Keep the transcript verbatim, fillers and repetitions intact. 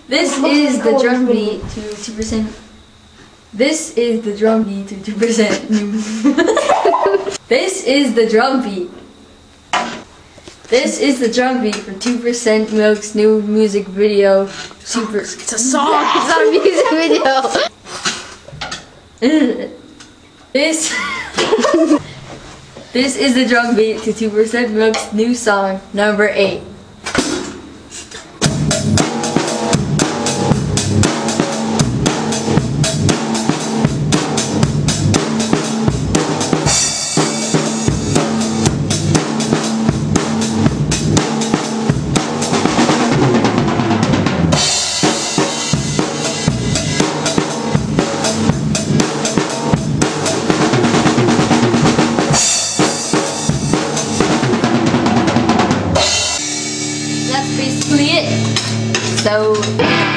This is the drum beat to two percent. This is the drum beat to two percent. This is the drum beat. This is the drum beat for two percent Milk's new music video. Super. It's a song. It's not a music video. This. This is the drum beat to two percent Milk's new song, number eight. That's basically it. So